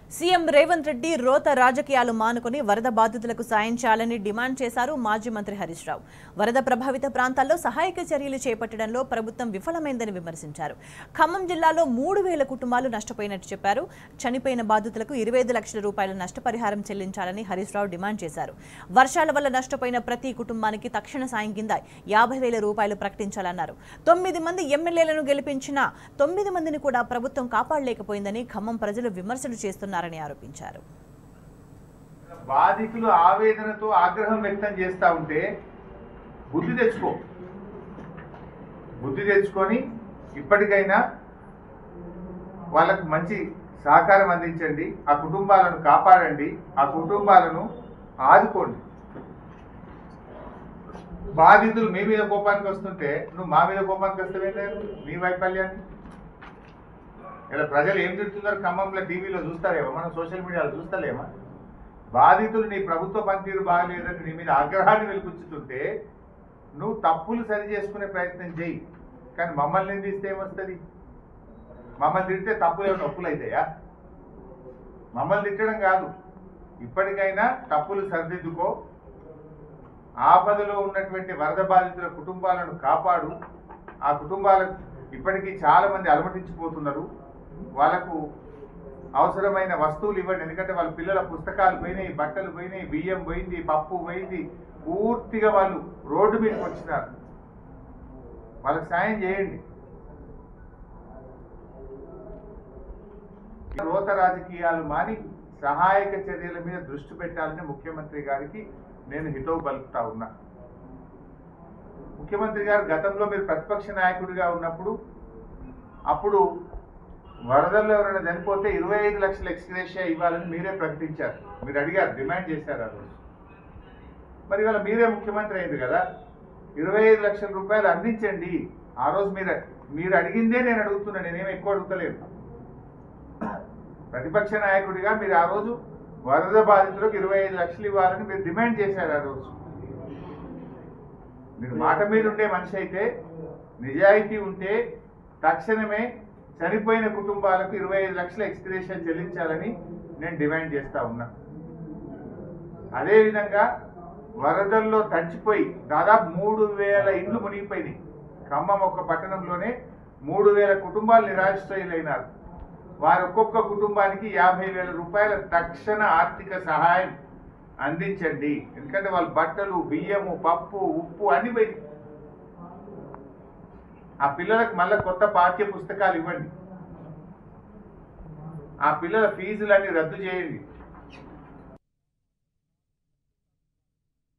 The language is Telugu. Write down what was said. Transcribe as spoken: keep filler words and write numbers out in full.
సీఎం రేవంత్ రెడ్డి రోత రాజకీయాలు మానుకొని వరద బాధితులకు సాయం చేయాలని డిమాండ్ చేశారు మాజీ మంత్రి హరీష్ రావు. వరద ప్రభావిత ప్రాంతాల్లో సహాయక చర్యలు చేపట్టడంలో ప్రభుత్వం విఫలమైందని విమర్శించారు. ఖమ్మం జిల్లాలో మూడు వేల కుటుంబాలు నష్టపోయినట్టు చెప్పారు. చనిపోయిన బాధితులకు ఇరవై ఐదు లక్షల రూపాయల నష్టపరిహారం చెల్లించాలని హరీష్ రావు డిమాండ్ చేశారు. వర్షాల వల్ల నష్టపోయిన ప్రతి కుటుంబానికి తక్షణ సాయం కింద యాభై వేల రూపాయలు ప్రకటించాలన్నారు. తొమ్మిది మంది ఎమ్మెల్యేలను గెలిపించిన తొమ్మిది మందిని కూడా ప్రభుత్వం కాపాడలేకపోయిందని ఖమ్మం ప్రజలు విమర్శలు చేస్తున్నారు. ఆరోపించారు. బాధితులు ఆవేదనతో ఆగ్రహం వ్యక్తం చేస్తా ఉంటే బుద్ధి తెచ్చుకో బుద్ధి తెచ్చుకొని ఇప్పటికైనా వాళ్ళకు మంచి సహకారం అందించండి, ఆ కుటుంబాలను కాపాడండి, ఆ కుటుంబాలను ఆదుకోండి. బాధితులు మీ మీద కోపానికి వస్తుంటే నువ్వు మా మీద కోపానికి వస్తావేంటే నీ వైఫల్యాన్ని ఇలా ప్రజలు ఏం తిడుతున్నారు ఖమ్మంలో టీవీలో చూస్తారేమో, మనం సోషల్ మీడియాలో చూస్తలేమా? బాధితులు నీ ప్రభుత్వ పనితీరు బాగలేదని నీ మీద ఆగ్రహాన్ని వెలిపుచ్చుతుంటే నువ్వు తప్పులు సరి చేసుకునే ప్రయత్నం చేయి, కానీ మమ్మల్ని నిందిస్తే ఏమొస్తుంది? మమ్మల్ని తిడితే తప్పులు ఏమైనా ఒప్పులు అవుతాయా? మమ్మల్ని తిట్టడం కాదు, ఇప్పటికైనా తప్పులు సరిదిద్దుకో, ఆపదలో ఉన్నటువంటి వరద బాధితుల కుటుంబాలను కాపాడు. ఆ కుటుంబాలకు ఇప్పటికీ చాలా మంది అలమటించిపోతున్నారు. వాళ్ళకు అవసరమైన వస్తువులు ఇవ్వండి, ఎందుకంటే వాళ్ళ పిల్లల పుస్తకాలు పోయినాయి, బట్టలు పోయినాయి, బియ్యం పోయింది, పప్పు పోయింది, పూర్తిగా వాళ్ళు రోడ్డు మీదకి వచ్చినారు. వాళ్ళకి సాయం చేయండి. రోత రాజకీయాలు మాని సహాయక చర్యల మీద దృష్టి పెట్టాలని ముఖ్యమంత్రి గారికి నేను హితవు పలుకుతా ఉన్నా. ముఖ్యమంత్రి గారు గతంలో మీరు ప్రతిపక్ష నాయకుడిగా ఉన్నప్పుడు అప్పుడు వరదల్లో ఎవరైనా చనిపోతే ఇరవై ఐదు లక్షల ఎక్స్గ్రేషియా ఇవ్వాలని మీరే ప్రకటించారు. మీరు అడిగారు, డిమాండ్ చేశారు ఆ రోజు. మరి ఇవాళ మీరే ముఖ్యమంత్రి అయింది కదా, ఇరవై ఐదు లక్షల రూపాయలు అందించండి. ఆ రోజు మీరు మీరు అడిగిందే నేను అడుగుతున్నాను, నేనేమి ఎక్కువ అడుగుతలేను. ప్రతిపక్ష నాయకుడిగా మీరు ఆ రోజు వరద బాధితులకు ఇరవై ఐదు లక్షలు ఇవ్వాలని మీరు డిమాండ్ చేశారు. ఆ రోజు మీరు మాట మీద ఉండే మనిషి అయితే, నిజాయితీ ఉంటే తక్షణమే చనిపోయిన కుటుంబాలకు ఇరవై ఐదు లక్షల ఎక్స్గ్రేషియా చెల్లించాలని నేను డిమాండ్ చేస్తా ఉన్నా. అదేవిధంగా వరదల్లో తడిచిపోయి దాదాపు మూడు వేల ఇండ్లు మునిగిపోయినాయి. ఖమ్మం ఒక్క పట్టణంలోనే మూడు వేల కుటుంబాలు నిరాశ్రయులైనారు. వారి ఒక్కొక్క కుటుంబానికి యాభై వేల రూపాయల తక్షణ ఆర్థిక సహాయం అందించండి. ఎందుకంటే వాళ్ళ బట్టలు, బియ్యము, పప్పు, ఉప్పు అన్ని పోయి. ఆ పిల్లలకు మళ్ళీ కొత్త పాఠ్య పుస్తకాలు ఇవ్వండి, ఆ పిల్లల ఫీజులన్నీ రద్దు చేయండి.